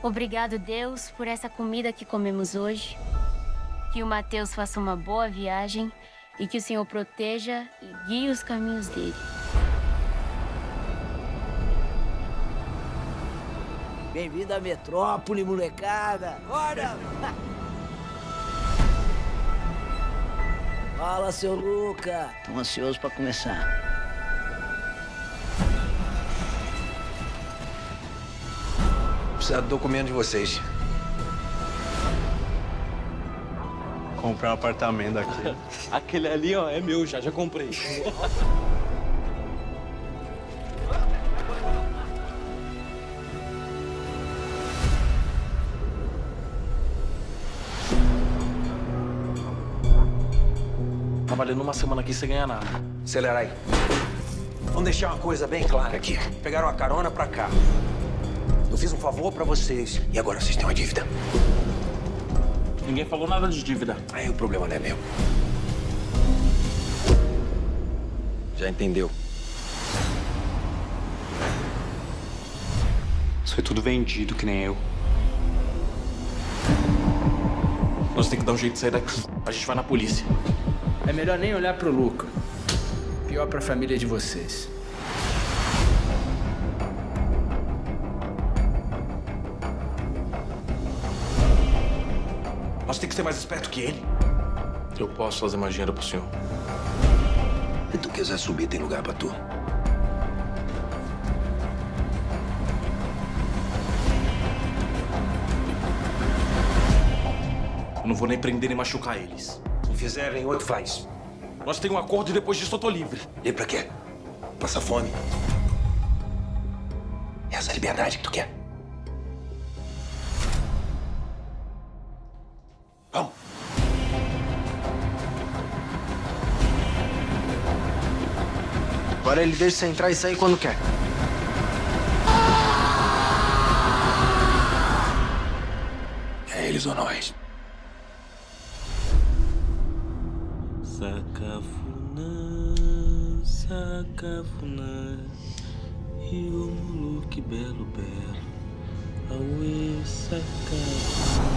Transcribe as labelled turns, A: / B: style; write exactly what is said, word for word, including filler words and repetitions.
A: Obrigado, Deus, por essa comida que comemos hoje. Que o Mateus faça uma boa viagem e que o Senhor proteja e guie os caminhos dele.
B: Bem-vindo à metrópole, molecada! Acorda! Fala, seu Luca! Tô ansioso pra começar.
C: Precisa do documento de vocês.
D: Comprar um apartamento aqui.
E: Aquele ali, ó, é meu já, já comprei. Trabalhando uma semana aqui sem ganhar nada.
C: Acelera aí. Vamos deixar uma coisa bem clara aqui. Pegaram a carona pra cá. Eu fiz um favor pra vocês e agora vocês têm uma dívida.
E: Ninguém falou nada de dívida.
C: Aí o problema não é meu. Já entendeu?
D: Isso foi tudo vendido, que nem eu.
E: Nós temos que dar um jeito de sair daqui. A gente vai na polícia.
B: É melhor nem olhar pro Luca. Pior pra família de vocês.
C: Nós temos que ser mais esperto que ele.
E: Eu posso fazer mais dinheiro pro senhor.
C: Se tu quiser subir, tem lugar pra tu.
E: Eu não vou nem prender nem machucar eles.
C: Se fizerem, outro faz.
E: Nós temos um acordo e depois disso eu tô livre.
C: E pra quê? Passar fome? É essa liberdade que tu quer? Vamos.
D: Agora ele deixa você entrar e sair quando quer.
C: É eles ou nós?
E: Sacafuna, sacafuna, e o mulu que belo belo, auê, sacafuna.